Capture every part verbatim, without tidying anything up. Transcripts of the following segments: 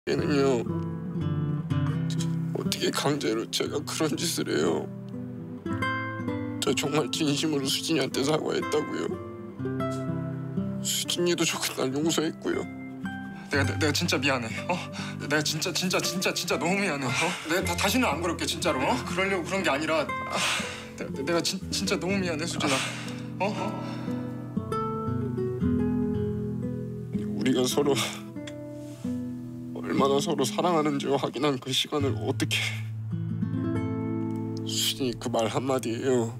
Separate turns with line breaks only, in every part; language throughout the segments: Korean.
얘는요, 어떻게 강제로 제가 그런 짓을 해요? 저 정말 진심으로 수진이한테 사과했다고요. 수진이도 저 그날 용서했고요.
내가 내, 내가 진짜 미안해. 어? 내가 진짜 진짜 진짜 진짜 너무 미안해. 어? 내가 다, 다시는 안 그럴게 진짜로. 어? 그러려고 그런 게 아니라 아, 내가, 내가 진, 진짜 너무 미안해 수진아. 어? 어?
우리가 서로 얼마나 서로 사랑하는지 확인한 그 시간을 어떻게... 수진이 그 말 한마디예요.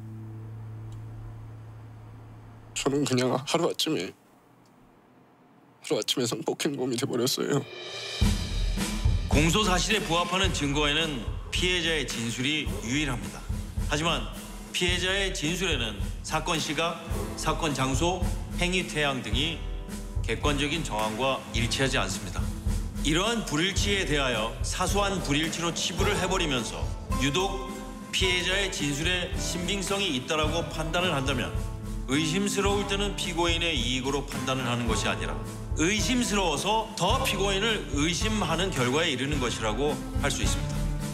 저는 그냥 하루아침에 하루아침에 성폭행범이 돼버렸어요.
공소 사실에 부합하는 증거에는 피해자의 진술이 유일합니다. 하지만 피해자의 진술에는 사건 시각, 사건 장소, 행위 태양 등이 객관적인 정황과 일치하지 않습니다. 이러한 불일치에 대하여 사소한 불일치로 치부를 해버리면서 유독 피해자의 진술에 신빙성이 있다라고 판단을 한다면 의심스러울 때는 피고인의 이익으로 판단을 하는 것이 아니라 의심스러워서 더 피고인을 의심하는 결과에 이르는 것이라고 할 수 있습니다.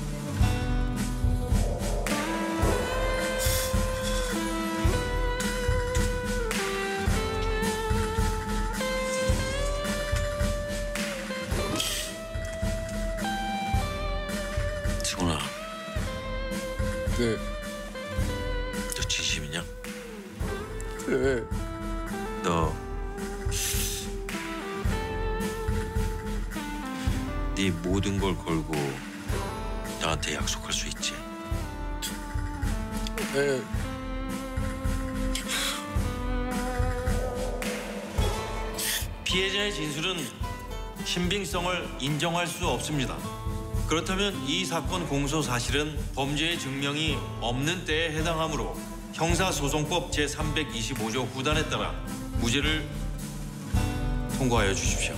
승훈아.
네.
너 진심이냐?
네.
너 네 모든 걸 걸고 나한테 약속할 수 있지?
네.
피해자의 진술은 신빙성을 인정할 수 없습니다. 그렇다면 이 사건 공소 사실은 범죄의 증명이 없는 때에 해당하므로 형사소송법 제삼백이십오 조 후단에 따라 무죄를 통과하여 주십시오.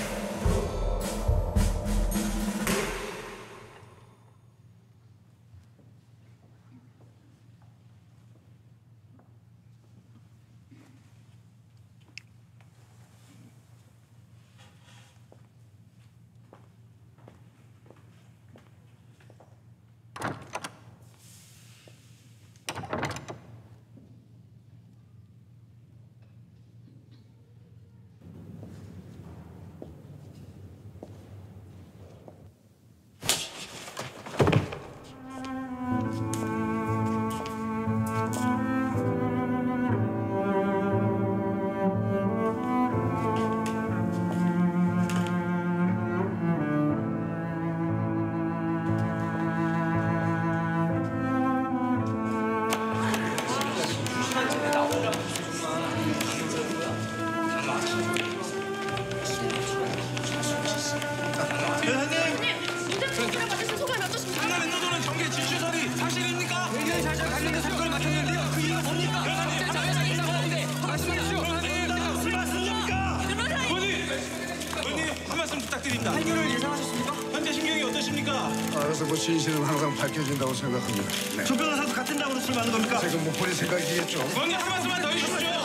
판결을 예상하셨습니까? 현재 심경이 어떠십니까?
알아서 뭐 진실은 항상 밝혀진다고 생각합니다. 네.
조 변호사도 같은 당으로 출마하는 겁니까?
지금 뭐 본인 생각이겠죠.
의원님 한 말씀만 더 해주십시오.